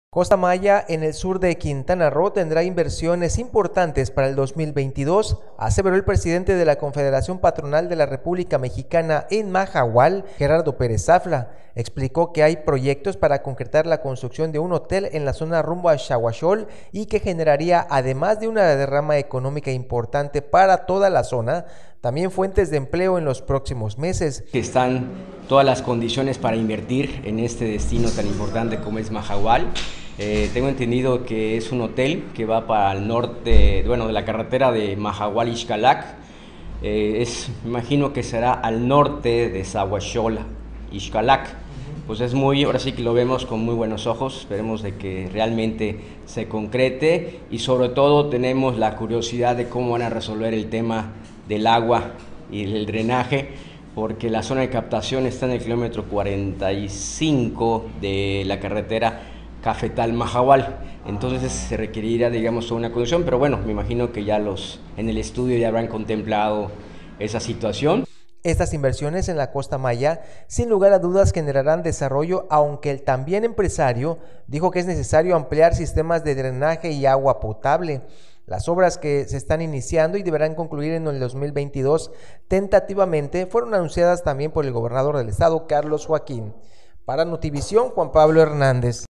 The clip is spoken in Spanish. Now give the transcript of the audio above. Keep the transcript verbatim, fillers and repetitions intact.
Costa Maya, en el sur de Quintana Roo, tendrá inversiones importantes para el dos mil veintidós, aseveró el presidente de la Confederación Patronal de la República Mexicana en Mahahual, Gerardo Pérez Zafla. Explicó que hay proyectos para concretar la construcción de un hotel en la zona rumbo a Xahuachol y que generaría, además de una derrama económica importante para toda la zona, también fuentes de empleo en los próximos meses. Están todas las condiciones para invertir en este destino tan importante como es Mahahual. Eh, tengo entendido que es un hotel que va para el norte, bueno, de la carretera de Mahahual-Ixcalac. Eh, es, me imagino que será al norte de Xahuachol, Ixcalac. Pues es muy, ahora sí que lo vemos con muy buenos ojos, esperemos de que realmente se concrete y sobre todo tenemos la curiosidad de cómo van a resolver el tema del agua y el drenaje, porque la zona de captación está en el kilómetro cuarenta y cinco de la carretera Cafetal-Mahahual, entonces se requerirá, digamos, una conexión, pero bueno, me imagino que ya los en el estudio ya habrán contemplado esa situación. Estas inversiones en la Costa Maya, sin lugar a dudas, generarán desarrollo, aunque el también empresario dijo que es necesario ampliar sistemas de drenaje y agua potable. Las obras que se están iniciando y deberán concluir en el dos mil veintidós tentativamente fueron anunciadas también por el gobernador del estado, Carlos Joaquín. Para Notivisión, Juan Pablo Hernández.